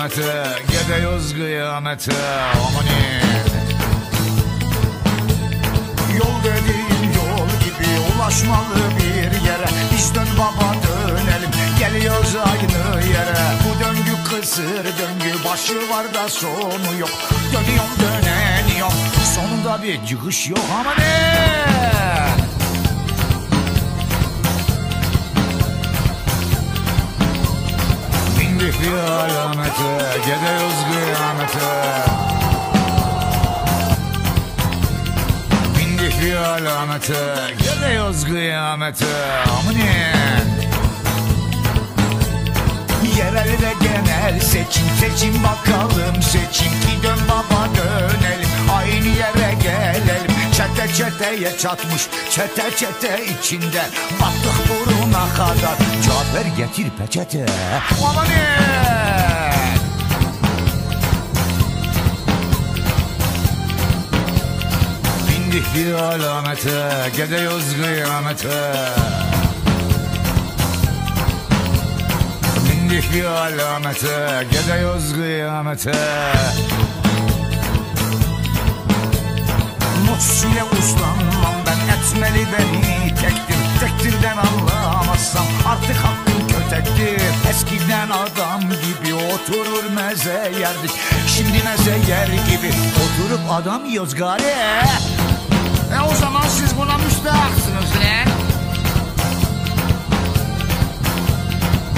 kıyamete, gidiyoruz kıyamete. Amanin. Yol dediğin yol gibi ulaşmalı bir yere. Biz dön baba dönelim, geliyoruz aynı yere. Bu döngü kısır döngü, başı var da sonu yok. Dönüyorum döneniyorum, sonunda bir çıkış yok. Amanin. Bindik bir alamete, gidiyoruz kıyamete. Bindik bir alamete, gidiyoruz kıyamete. Amanin. Yerel ve genel seçim, seçim bakalım seçim. Ki dön baba dönelim, aynı yere gelelim. Çete çeteye çatmış, çete çete içinde. Battık buruna kadar, Cafer getir peçete. Amanin. Bindik bir alamete, gidiyoruz kıyamete. Bindik bir alamete, gidiyoruz kıyamete. Mutsiye uslanmam ben, etmeli beni tektir. Tektirden anlamazsam artık hakkım kötektir. Eskiden adam gibi oturur meze yerdik, şimdi meze yer gibi oturup adam yiyoruz gari.